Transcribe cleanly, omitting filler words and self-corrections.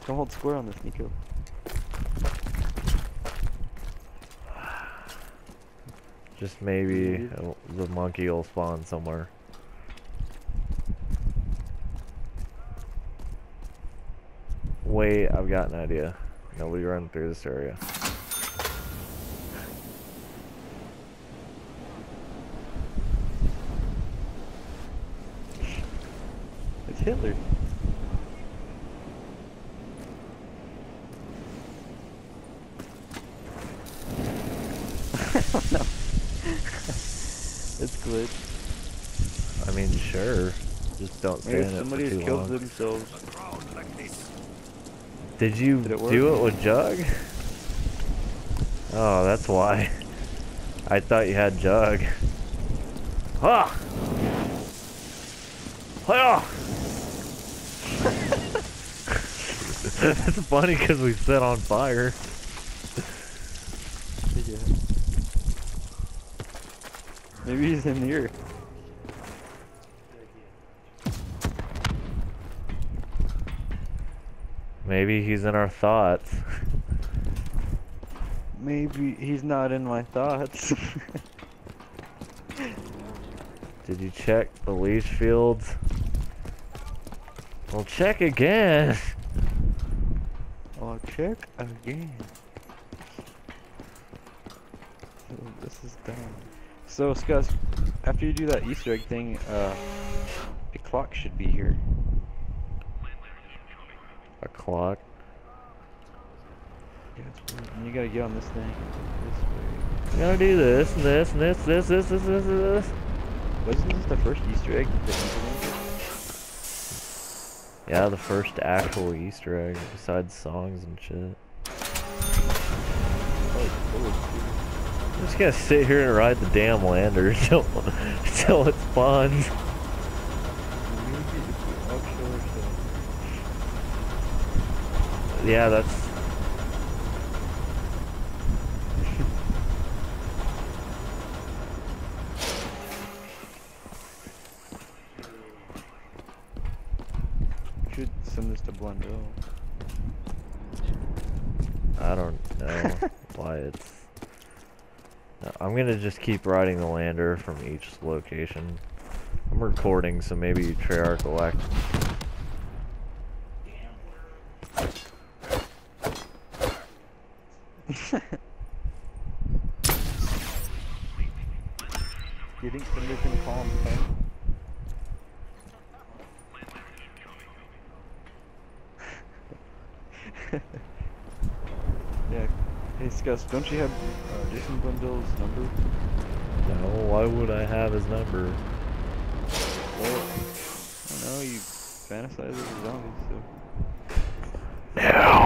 Come hold square on this, Nico. Just maybe the monkey will spawn somewhere. Wait, I've got an idea. Nobody run through this area. It's Hitler. No. It's glitch. I mean, sure. Just don't stay Maybe in it for somebody too has killed long. themselves. Did you do it with Jug? Oh, that's why. I thought you had Jug. Ah! Ah! It's funny because we set on fire. Yeah. Maybe he's in here. Maybe he's in our thoughts. Maybe he's not in my thoughts. Did you check the leash fields? Well, check again. I'll check again. Oh, this is dumb. So, Scuzz, after you do that Easter egg thing, a clock should be here. A clock? Yeah, it's weird. And you gotta get on this thing. This way. You gotta do this, and this, and this. Wasn't this the first Easter egg that implemented? Yeah, the first actual Easter egg, besides songs and shit. Oh, I'm just gonna sit here and ride the damn lander until it spawns. Yeah, that's... should send this to Blendo. I don't know why it's... No, I'm gonna just keep riding the lander from each location. I'm recording, so maybe Treyarch will act... You think somebody's gonna call him fun? Yeah. Hey, Scuzz, don't you have Jason Blundell's number? No, why would I have his number? Well, I don't know, you fantasize as a zombie, so... No!